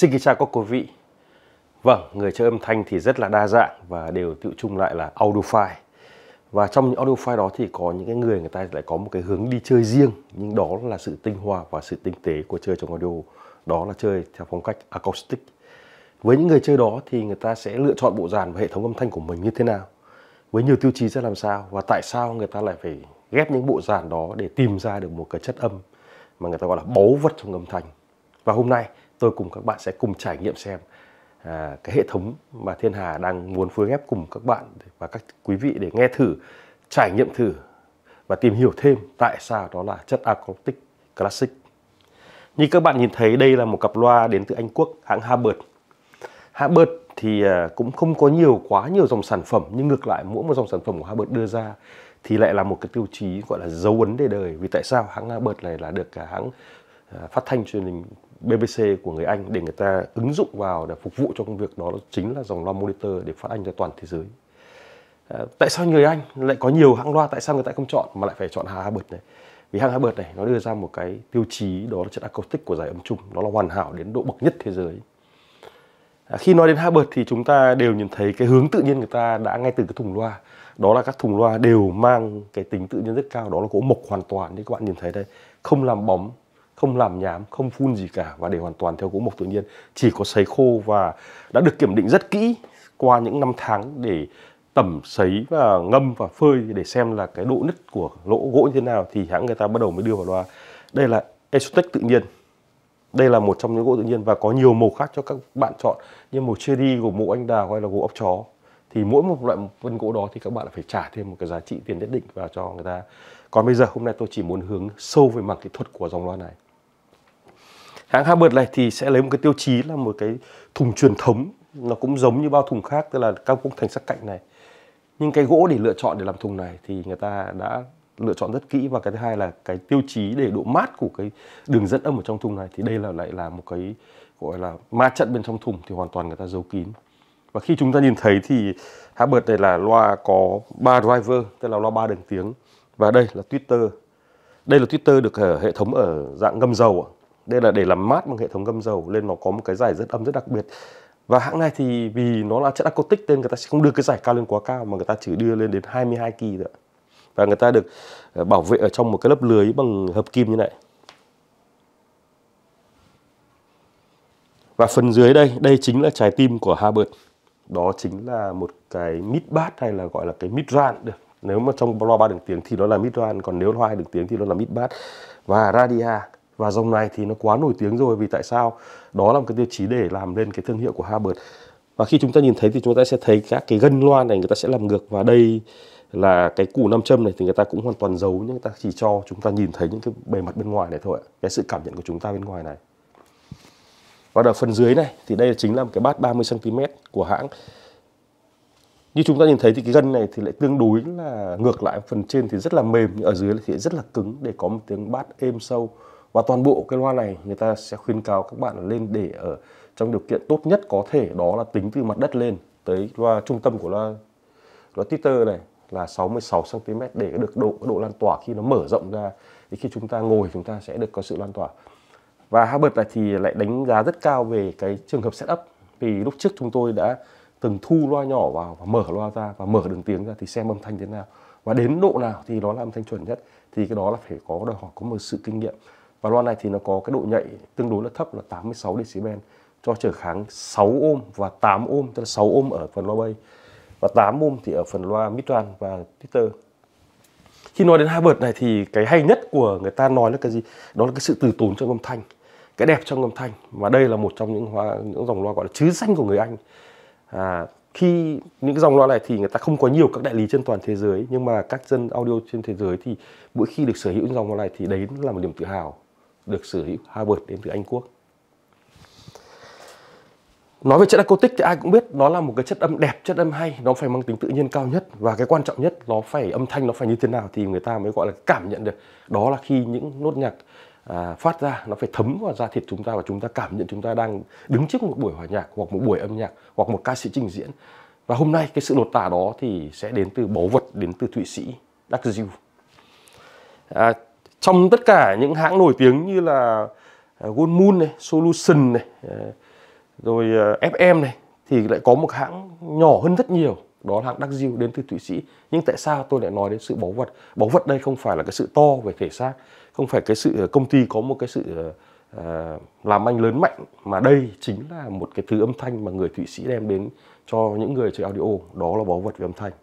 Xin kính chào các quý vị. Vâng, người chơi âm thanh thì rất là đa dạng và đều tự chung lại là audiophile. Và trong những audiophile đó thì có những người ta lại có một cái hướng đi chơi riêng, nhưng đó là sự tinh hoa và sự tinh tế của chơi trong audio. Đó là chơi theo phong cách acoustic. Với những người chơi đó thì người ta sẽ lựa chọn bộ dàn và hệ thống âm thanh của mình như thế nào, với nhiều tiêu chí ra làm sao, và tại sao người ta lại phải ghép những bộ dàn đó để tìm ra được một cái chất âm mà người ta gọi là báu vật trong âm thanh. Và hôm nay tôi cùng các bạn sẽ cùng trải nghiệm xem cái hệ thống mà Thiên Hà đang muốn phối ghép cùng các bạn và các quý vị để nghe thử, trải nghiệm thử và tìm hiểu thêm tại sao đó là chất acoustic classic. Như các bạn nhìn thấy, đây là một cặp loa đến từ Anh Quốc, hãng Hubbard. Hubbard thì cũng không có quá nhiều dòng sản phẩm, nhưng ngược lại mỗi một dòng sản phẩm của Hubbard đưa ra thì lại là một cái tiêu chí gọi là dấu ấn để đời. Vì tại sao hãng Hubbard này là được cả hãng phát thanh truyền hình BBC của người Anh để người ta ứng dụng vào để phục vụ cho công việc đó chính là dòng loa monitor để phát thanh cho toàn thế giới. Tại sao người Anh lại có nhiều hãng loa, tại sao người ta không chọn mà lại phải chọn hãng Hubbard này? Vì hãng Hubbard này nó đưa ra một cái tiêu chí, đó là chất acoustic của giải âm trung, nó là hoàn hảo đến độ bậc nhất thế giới. Khi nói đến Hubbard thì chúng ta đều nhìn thấy cái hướng tự nhiên người ta đã ngay từ cái thùng loa. Đó là các thùng loa đều mang cái tính tự nhiên rất cao, đó là gỗ mộc hoàn toàn như các bạn nhìn thấy đây, không làm bóng, không làm nhám, không phun gì cả, và đều hoàn toàn theo gỗ mộc tự nhiên, chỉ có sấy khô và đã được kiểm định rất kỹ qua những năm tháng để tẩm sấy và ngâm và phơi để xem là cái độ nứt của lỗ gỗ như thế nào thì hãng người ta bắt đầu mới đưa vào loa. Đây là Exotech tự nhiên. Đây là một trong những gỗ tự nhiên và có nhiều màu khác cho các bạn chọn, như màu cherry, gồm màu anh đào hay là gỗ ốc chó. Thì mỗi một loại vân gỗ đó thì các bạn phải trả thêm một cái giá trị tiền nhất định vào cho người ta. Còn bây giờ hôm nay tôi chỉ muốn hướng sâu về mặt kỹ thuật của dòng loa này. Hãng Hubbard này thì sẽ lấy một cái tiêu chí là một cái thùng truyền thống, nó cũng giống như bao thùng khác, tức là các khung thành sắc cạnh này. Nhưng cái gỗ để lựa chọn để làm thùng này thì người ta đã lựa chọn rất kỹ, và cái thứ hai là cái tiêu chí để độ mát của cái đường dẫn âm ở trong thùng này thì đây là lại là một cái gọi là ma trận bên trong thùng thì hoàn toàn người ta giấu kín. Và khi chúng ta nhìn thấy thì Hubbard này là loa có 3 driver, tức là loa 3 đường tiếng, và đây là tweeter. Đây là tweeter được hệ thống ở dạng ngâm dầu. Đây là để làm mát bằng hệ thống ngâm dầu, nên nó có một cái giải rất âm rất đặc biệt. Và hãng này thì vì nó là chất acoustic nên người ta sẽ không đưa cái giải cao lên quá cao, mà người ta chỉ đưa lên đến 22 kỳ thôi. Và người ta được bảo vệ ở trong một cái lớp lưới bằng hợp kim như này. Và phần dưới đây chính là trái tim của Hubbard. Đó chính là một cái mid bass hay là gọi là cái mid ran được. Nếu mà trong loa 3 đường tiếng thì nó là mid ran, còn nếu loa 2 đường tiếng thì nó là mid bass. Và radia. Và dòng này thì nó quá nổi tiếng rồi, vì tại sao? Đó là một cái tiêu chí để làm lên cái thương hiệu của Hubbard. Và khi chúng ta nhìn thấy thì chúng ta sẽ thấy các cái gân loa này người ta sẽ làm ngược, và đây là cái củ nam châm này thì người ta cũng hoàn toàn giấu, nhưng người ta chỉ cho chúng ta nhìn thấy những cái bề mặt bên ngoài này thôi, cái sự cảm nhận của chúng ta bên ngoài này. Và ở phần dưới này thì đây chính là một cái bass 30 cm của hãng. Như chúng ta nhìn thấy thì cái gân này thì lại tương đối là ngược lại, phần trên thì rất là mềm, nhưng ở dưới thì rất là cứng để có một tiếng bass êm sâu. Và toàn bộ cái loa này người ta sẽ khuyến cáo các bạn lên để ở trong điều kiện tốt nhất có thể, đó là tính từ mặt đất lên tới loa trung tâm của loa tweeter này là 66 cm để được độ lan tỏa khi nó mở rộng ra, thì khi chúng ta ngồi chúng ta sẽ được có sự lan tỏa. Và Hubbard này thì lại đánh giá rất cao về cái trường hợp setup, vì lúc trước chúng tôi đã từng thu loa nhỏ vào và mở loa ra và mở đường tiếng ra thì xem âm thanh thế nào và đến độ nào thì nó là âm thanh chuẩn nhất, thì cái đó là phải có đòi hỏi có một sự kinh nghiệm. Và loa này thì nó có cái độ nhạy tương đối là thấp là 86 decibel cho trở kháng 6 ohm và 8 ohm, tức là 6 ohm ở phần loa bass và 8 ohm thì ở phần loa midran và tweeter. Khi nói đến Hubbard này thì cái hay nhất của người ta nói là cái gì? Đó là cái sự từ tốn trong âm thanh, cái đẹp trong âm thanh. Và đây là một trong những dòng loa gọi là chứ danh của người Anh. Khi những cái dòng loa này thì người ta không có nhiều các đại lý trên toàn thế giới, nhưng mà các dân audio trên thế giới thì mỗi khi được sở hữu những dòng loa này thì đấy là một niềm tự hào được sở hữu Hubbard đến từ Anh Quốc. Nói về chất acoustic thì ai cũng biết nó là một cái chất âm đẹp, chất âm hay, nó phải mang tính tự nhiên cao nhất, và cái quan trọng nhất nó phải âm thanh nó phải như thế nào thì người ta mới gọi là cảm nhận được. Đó là khi những nốt nhạc phát ra nó phải thấm vào da thịt chúng ta và chúng ta cảm nhận chúng ta đang đứng trước một buổi hòa nhạc hoặc một buổi âm nhạc hoặc một ca sĩ trình diễn. Và hôm nay cái sự lột tả đó thì sẽ đến từ báu vật đến từ Thụy Sĩ, Dagzil. Trong tất cả những hãng nổi tiếng như là Goldmoon này, Solution này, Rồi FM này thì lại có một hãng nhỏ hơn rất nhiều, đó là hãng Đắc Diêu đến từ Thụy Sĩ. Nhưng tại sao tôi lại nói đến sự báu vật? Báu vật đây không phải là cái sự to về thể xác, không phải cái sự công ty có một cái sự làm ăn lớn mạnh, mà đây chính là một cái thứ âm thanh mà người Thụy Sĩ đem đến cho những người chơi audio. Đó là báu vật về âm thanh.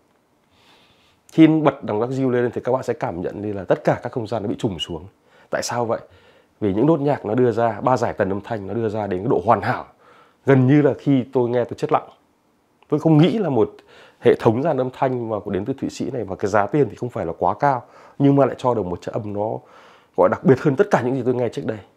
Khi bật đằng Đắc Diêu lên thì các bạn sẽ cảm nhận như là tất cả các không gian nó bị trùng xuống. Tại sao vậy? Vì những nốt nhạc nó đưa ra, 3 giải tần âm thanh nó đưa ra đến cái độ hoàn hảo. Gần như là khi tôi nghe tôi chết lặng. Tôi không nghĩ là một hệ thống dàn âm thanh mà đến từ Thụy Sĩ này, và cái giá tiền thì không phải là quá cao, nhưng mà lại cho được một chất âm nó gọi đặc biệt hơn tất cả những gì tôi nghe trước đây.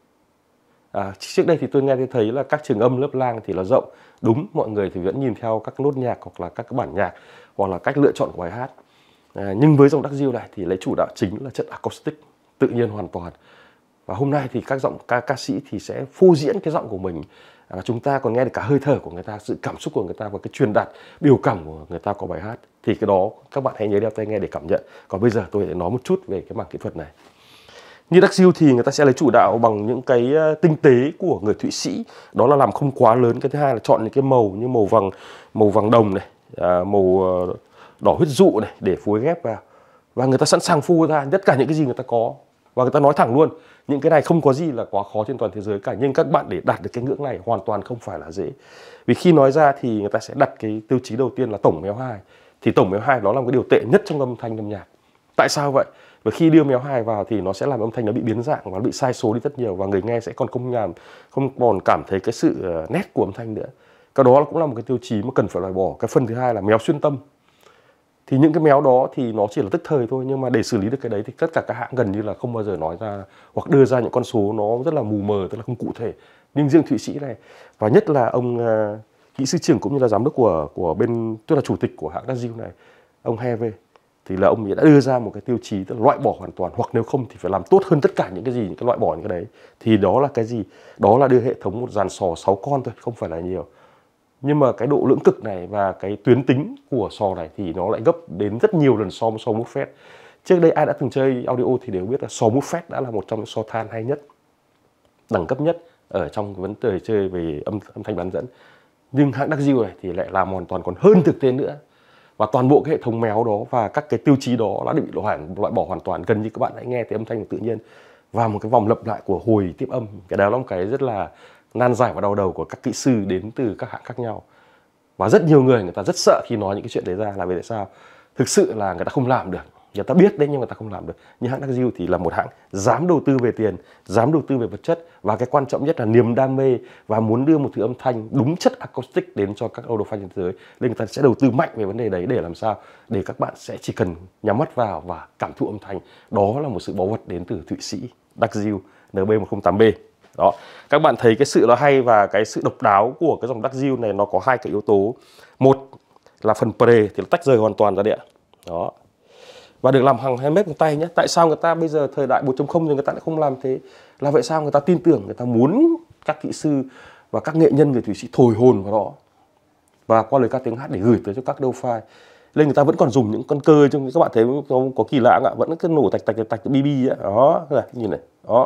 Trước đây thì tôi nghe thấy là các trường âm lớp lang thì nó rộng. Đúng, mọi người thì vẫn nhìn theo các nốt nhạc hoặc là các cái bản nhạc hoặc là cách lựa chọn của bài hát. Nhưng với dòng Đắc Diêu này thì lấy chủ đạo chính là chất acoustic tự nhiên hoàn toàn. Và hôm nay thì các giọng ca sĩ thì sẽ phô diễn cái giọng của mình. Chúng ta còn nghe được cả hơi thở của người ta, sự cảm xúc của người ta và cái truyền đạt biểu cảm của người ta qua bài hát. Thì cái đó các bạn hãy nhớ đeo tai nghe để cảm nhận. Còn bây giờ tôi sẽ nói một chút về cái mảng kỹ thuật này. Như Đắc Diêu thì người ta sẽ lấy chủ đạo bằng những cái tinh tế của người Thụy Sĩ, đó là làm không quá lớn. Cái thứ hai là chọn những cái màu như màu vàng đồng này, màu đỏ huyết dụ này để phối ghép vào. Và người ta sẵn sàng phô ra tất cả những cái gì người ta có. Và người ta nói thẳng luôn, những cái này không có gì là quá khó trên toàn thế giới cả. Nhưng các bạn để đạt được cái ngưỡng này hoàn toàn không phải là dễ. Vì khi nói ra thì người ta sẽ đặt cái tiêu chí đầu tiên là tổng méo hai. Thì tổng méo hai đó là một cái điều tệ nhất trong âm thanh âm nhạc. Tại sao vậy? Bởi khi đưa méo hai vào thì nó sẽ làm âm thanh nó bị biến dạng và nó bị sai số đi rất nhiều, và người nghe sẽ còn không còn cảm thấy cái sự nét của âm thanh nữa. Cái đó cũng là một cái tiêu chí mà cần phải loại bỏ. Cái phần thứ hai là méo xuyên tâm. Thì những cái méo đó thì nó chỉ là tức thời thôi, nhưng mà để xử lý được cái đấy thì tất cả các hãng gần như là không bao giờ nói ra hoặc đưa ra những con số nó rất là mù mờ, tức là không cụ thể. Nhưng riêng Thụy Sĩ này, và nhất là ông kỹ sư trưởng cũng như là giám đốc của bên, tức là chủ tịch của hãng Đắc Diêu này, ông Heve, thì là ông ấy đã đưa ra một cái tiêu chí tức là loại bỏ hoàn toàn, hoặc nếu không thì phải làm tốt hơn tất cả những cái gì, những cái loại bỏ những cái đấy. Thì đó là cái gì? Đó là đưa hệ thống một dàn sò 6 con thôi, không phải là nhiều. Nhưng mà cái độ lưỡng cực này và cái tuyến tính của sò này thì nó lại gấp đến rất nhiều lần so với sò Moffett. Trước đây ai đã từng chơi audio thì đều biết là sò Moffett đã là một trong những sò than hay nhất, đẳng cấp nhất ở trong vấn đề chơi về âm thanh bán dẫn. Nhưng hãng Đắc Diêu này thì lại làm hoàn toàn còn hơn thực tế nữa. Và toàn bộ cái hệ thống méo đó và các cái tiêu chí đó đã bị loại bỏ hoàn toàn. Gần như các bạn hãy nghe thấy âm thanh tự nhiên và một cái vòng lặp lại của hồi tiếp âm. Cái đó là một cái rất là nan giải và đau đầu của các kỹ sư đến từ các hãng khác nhau. Và rất nhiều người ta rất sợ khi nói những cái chuyện đấy ra, là vì tại sao? Thực sự là người ta không làm được. Người ta biết đấy nhưng người ta không làm được. Nhưng hãng Đắc Diêu thì là một hãng dám đầu tư về tiền, dám đầu tư về vật chất, và cái quan trọng nhất là niềm đam mê và muốn đưa một thứ âm thanh đúng chất acoustic đến cho các audiophile trên thế giới. Nên người ta sẽ đầu tư mạnh về vấn đề đấy để làm sao? Để các bạn sẽ chỉ cần nhắm mắt vào và cảm thụ âm thanh. Đó là một sự báu vật đến từ Thụy Sĩ, Đắc Diêu NB108B. Đó, các bạn thấy cái sự nó hay và cái sự độc đáo của cái dòng Đắc Diêu này nó có hai cái yếu tố. Một là phần pre thì nó tách rời hoàn toàn ra điện. Đó. Và được làm hàng handmade bằng tay nhé. Tại sao người ta bây giờ thời đại 4.0 rồi người ta lại không làm thế? Là vậy sao? Người ta tin tưởng, người ta muốn các kỹ sư và các nghệ nhân người Thụy Sĩ thổi hồn vào đó. Và qua lời ca tiếng hát để gửi tới cho các audiophile. Nên người ta vẫn còn dùng những con cơ, trong các bạn thấy có kỳ lạ không ạ? Vẫn cứ nổ tạch tạch BB ấy. Đó, nhìn này. Đó.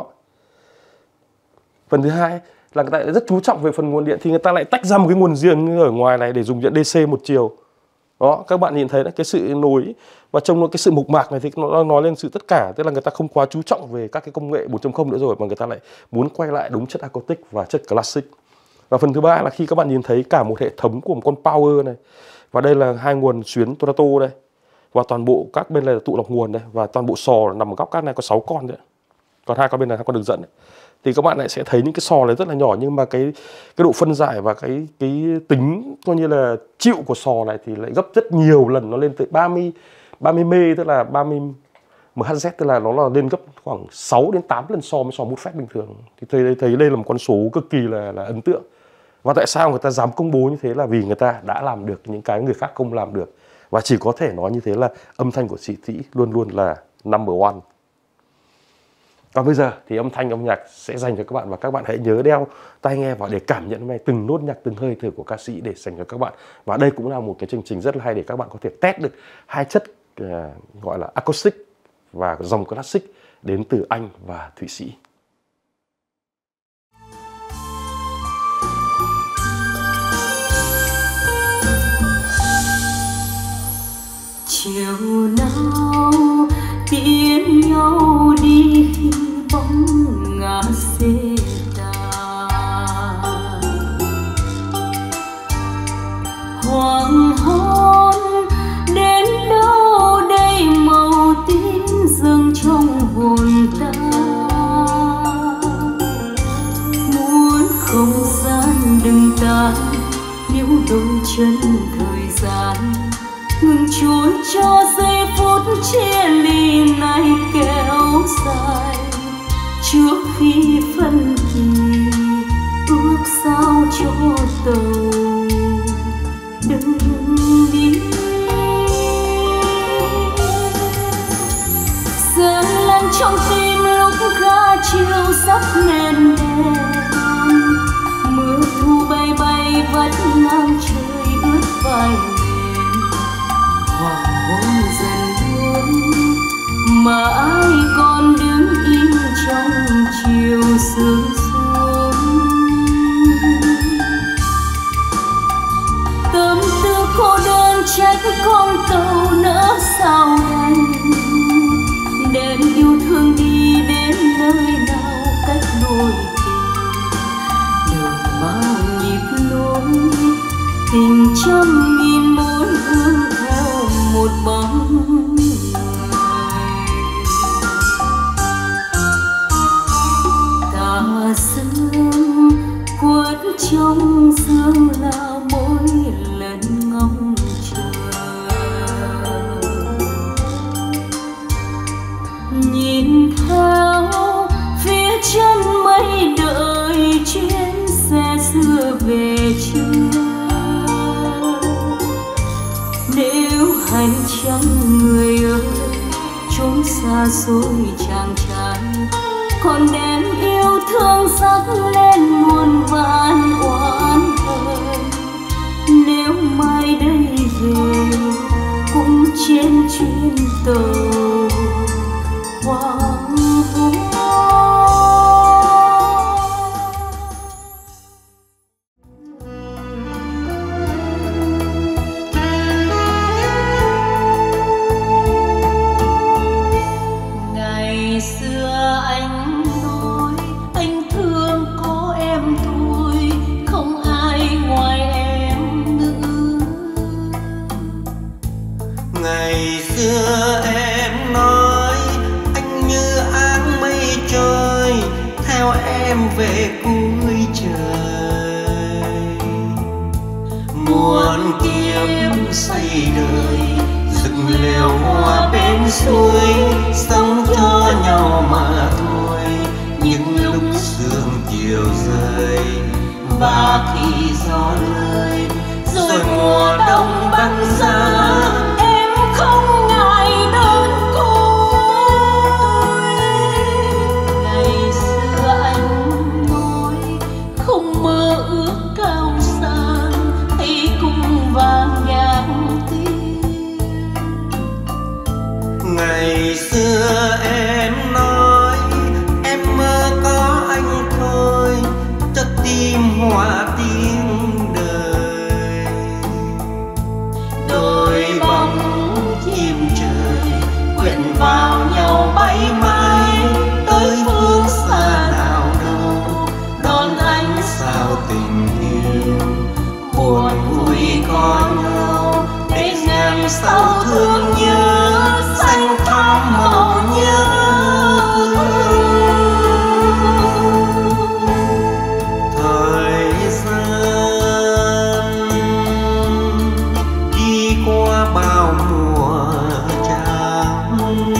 Phần thứ hai là người ta rất chú trọng về phần nguồn điện, thì người ta lại tách ra một cái nguồn riêng ở ngoài này để dùng điện DC một chiều. Đó, các bạn nhìn thấy đấy, cái sự nối và trong cái sự mộc mạc này thì nó nói lên sự tất cả, tức là người ta không quá chú trọng về các cái công nghệ 4.0 nữa rồi, mà người ta lại muốn quay lại đúng chất acoustic và chất classic. Và phần thứ ba là khi các bạn nhìn thấy cả một hệ thống của một con power này, và đây là hai nguồn xuyến Torato đây, và toàn bộ các bên này là tụ lọc nguồn đây, và toàn bộ sò nằm ở góc các này có 6 con đấy, còn hai con bên này hai con đường dẫn đấy. Thì các bạn lại sẽ thấy những cái sò này rất là nhỏ, nhưng mà cái độ phân giải và cái tính coi như là chịu của sò này thì lại gấp rất nhiều lần, nó lên tới 30 mê, tức là 30 MHz, tức là nó là lên gấp khoảng 6 đến 8 lần so với sò Moffett bình thường. Thì thấy đây là một con số cực kỳ là ấn tượng. Và tại sao người ta dám công bố như thế? Là vì người ta đã làm được những cái người khác không làm được. Và chỉ có thể nói như thế là âm thanh của Thụy Sĩ luôn luôn là number one. Còn bây giờ thì âm thanh âm nhạc sẽ dành cho các bạn, và các bạn hãy nhớ đeo tai nghe vào để cảm nhận từng nốt nhạc, từng hơi thở của ca sĩ để dành cho các bạn. Và đây cũng là một cái chương trình rất là hay để các bạn có thể test được hai chất gọi là acoustic và dòng classic đến từ Anh và Thụy Sĩ. chiều nào tiễn nhau đi khi bóng ngả xê tàn. Hoàng hôn đến đâu đây màu tím dâng trong hồn ta. Muốn không gian đừng tan nếu đôi chân thời gian ngừng trôi cho giây phút chia ly này kéo dài. Trước khi phân kỳ ước sao cho tàu đừng đi. Giờ lăn trong tim lúc ga chiều sắp lên đèn. Mưa thu bay bay vắt ngang trời ướt vai mềm. Hoàng hôn dần hướng mà ai còn đứng im trong chiều sương xuống. Tâm tư cô đơn trách con tàu nỡ sao đành. Đêm yêu thương đi đến nơi nào cách đôi tình. Đời bao nhịp nối tình trăm nghìn mối hương theo một bóng người. Tà sương quất trong sương là mỗi lần ngóng chờ. Nhìn theo phía chân mây đợi chuyến xe xưa về chưa. Nếu hành trang người ơi trốn xa xôi chàng trai, còn đem yêu thương dắt lên muôn vàn oán hờn. Nếu mai đây về cũng trên chuyến tàu hoàng hôn. Ngày xưa anh nói anh thương có em thôi, không ai ngoài em nữa. Ngày xưa em nói anh như áng mây trôi, theo em về cuối trời. Muôn kiếp xây đời dựng lều hoa bên suối, sống cho nhau mà thôi. Những lúc sương chiều rơi và khi gió lơi, rồi mùa đông băng giá, Em không ngại đơn côi. Ngày xưa anh nói không mơ ước cao sang, hãy cùng vàng nhang tim. Ngày xưa em nói em mơ có anh thôi, cho tim hòa tiếng đời. Đôi bóng chim trời quyện vào nhau bay mãi tới phương xa nào đâu, đón ánh sao tình yêu. Buồn vui có nhau để ngàn sao thương nhớ, xanh thắm màu nhớ thương. Thời gian đi qua bao mùa trắng,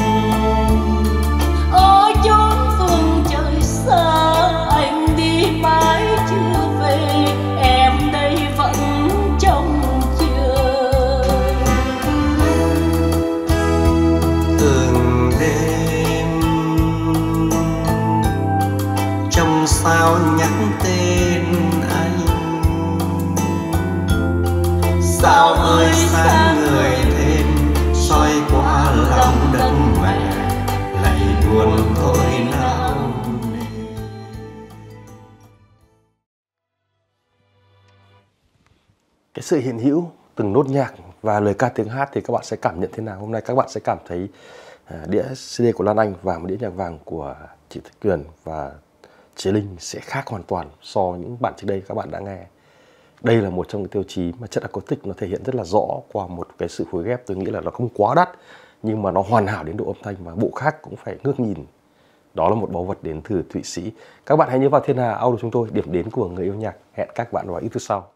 Ở chốn phương trời xa anh đi mãi chưa về, em đây vẫn trông chờ. từng đêm trong sao nhắc tên anh. Sao ơi sáng người thêm soi qua lòng đất mẹ, lạy buồn thôi nào. Cái sự hiện hữu từng nốt nhạc và lời ca tiếng hát thì các bạn sẽ cảm nhận thế nào? Hôm nay các bạn sẽ cảm thấy đĩa CD của Lan Anh và một đĩa nhạc vàng của chị Thanh Tuyền và Chế Linh sẽ khác hoàn toàn so với những bản trước đây các bạn đã nghe. Đây là một trong những tiêu chí mà chất acoustic nó thể hiện rất là rõ qua một cái sự phối ghép, tôi nghĩ là nó không quá đắt nhưng mà nó hoàn hảo đến độ âm thanh mà bộ khác cũng phải ngước nhìn. Đó là một báu vật đến từ Thụy Sĩ. Các bạn hãy nhớ vào Thiên Hà Audio chúng tôi, điểm đến của người yêu nhạc. Hẹn các bạn vào ít phút sau.